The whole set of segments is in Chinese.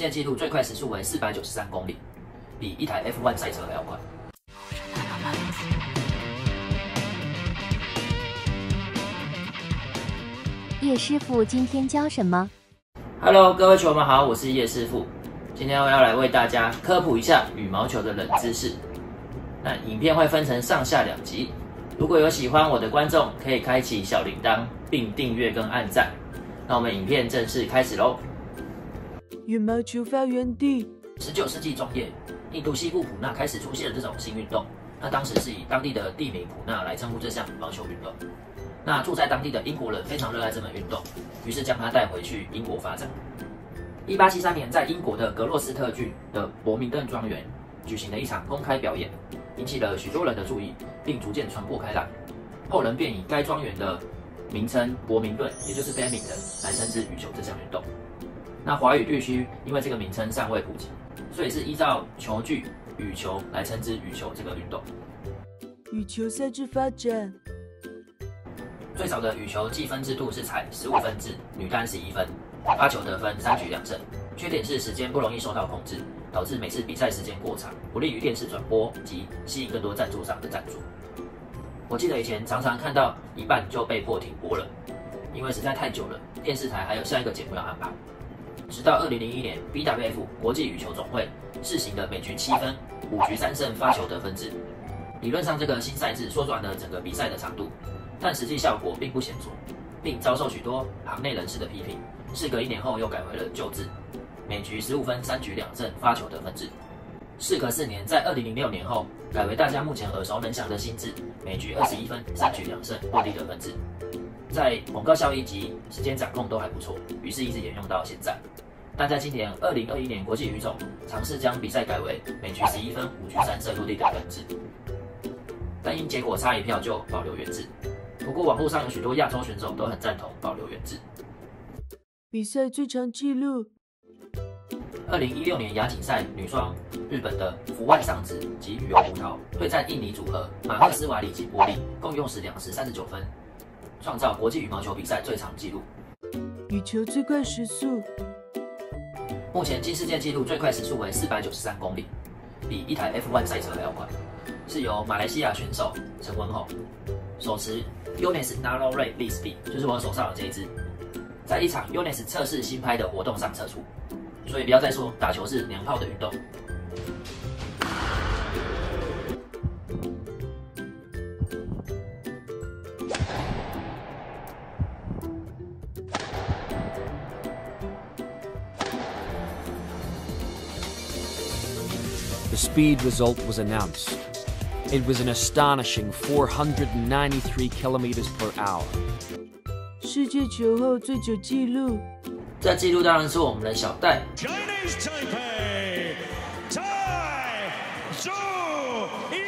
界纪录最快时速为493公里，比一台 F1 赛车还要快。 叶师傅今天教什么 ？Hello， 各位球迷好，我是叶师傅。今天我要来为大家科普一下羽毛球的冷知识。那影片会分成上下2集，如果有喜欢我的观众，可以开启小铃铛并订阅跟按赞。那我们影片正式开始喽。 羽毛球发源地 19世纪中叶，印度西部普纳开始出现了这种新运动。那当时是以当地的地名普纳来称呼这项羽毛球运动。那住在当地的英国人非常热爱这门运动，于是将它带回去英国发展。1873年，在英国的格洛斯特郡的伯明顿庄园举行了一场公开表演，引起了许多人的注意，并逐渐传播开来。后人便以该庄园的名称伯明顿，也就是 Birmingham 来称之羽球这项运动。那华语地区因为这个名称尚未普及，所以是依照球具羽球来称之羽球这个运动。 羽球赛制发展。 最早的羽球计分制度是采15分制，女单11分，发球得分3局2胜。缺点是时间不容易受到控制，导致每次比赛时间过长，不利于电视转播及吸引更多赞助商的赞助。我记得以前常常看到一半就被迫停播了，因为实在太久了，电视台还有下一个节目要安排。直到2001年 BWF 国际羽球总会试行的每局7分、5局3胜发球得分制。理论上这个新赛制缩短了整个比赛的长度，但实际效果并不显著，并遭受许多行内人士的批评。事隔1年后又改回了旧制，每局15分3局2胜发球得分制。事隔4年，在2006年后改为大家目前耳熟能详的新制，每局21分3局2胜落地得分制。在广告效益及时间掌控都还不错，于是一直沿用到现在。但在今年2021年国际羽总尝试将比赛改为每局11分5局3胜落地得分制，但因结果差1票就保留原制。不过网络上有许多亚洲选手都很赞同保留原制。 比赛最长纪录 2016年亚锦赛女双，日本的福万尚子及羽游葡萄对战印尼组合马赫斯瓦里及波利，共用时2时39分，创造国际羽毛球比赛最长纪录。 羽球最快时速， 目前新世界纪录最快时速为493公里，比一台 F1 赛车还要快，是由马来西亚选手陈文宏手持 Yonex Nano Ray Lead Speed， 就是我手上的这一支，在一场 Yonex 测试新拍的活动上测出，所以不要再说打球是娘炮的运动。 The speed result was announced. It was an astonishing 493 kilometers per hour. 世界球后最久纪录， 这纪录当然是我们的小戴。 Chinese Taipei, Tai Zhu Yi。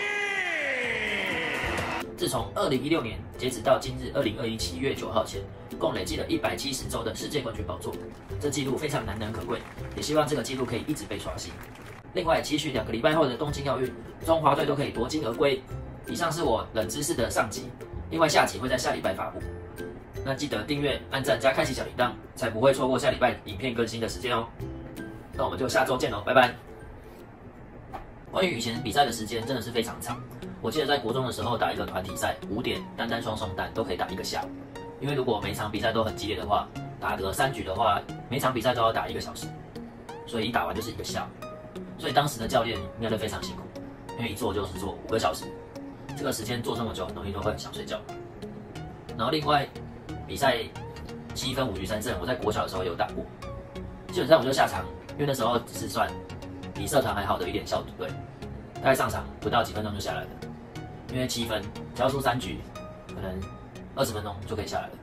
自从2016年截止到今日2021 7月9号前，共累计了170周的世界冠军宝座，这纪录非常难能可贵，也希望这个纪录可以一直被刷新。另外，期许2个礼拜后的东京奥运，中华队都可以夺金而归。以上是我冷知识的上集，另外下集会在下礼拜发布。那记得订阅、按赞加开启小铃铛，才不会错过下礼拜影片更新的时间哦。那我们就下周见喽，拜拜。关于以前比赛的时间真的是非常长，我记得在国中的时候打一个团体赛，5点单单双双单都可以打1个下午。因为如果每场比赛都很激烈的话，打个3局的话，每场比赛都要打1个小时，所以一打完就是1个下午。所以当时的教练应该都非常辛苦，因为一坐就是坐5个小时，这个时间坐这么久，很容易都会很想睡觉。然后另外比赛7分5局3胜，我在国小的时候也有打过，基本上我就下场，因为那时候只是算比社团还好的一点校队，大概上场不到几分钟就下来了，因为7分只要输3局，可能20分钟就可以下来了。